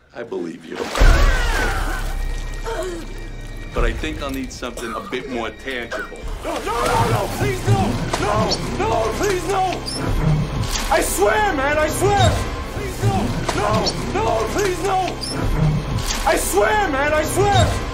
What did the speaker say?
I believe you. But I think I'll need something a bit more tangible. No, please no! No, please no! I swear, man, I swear! Please no! No, please no! I swear, man, I swear!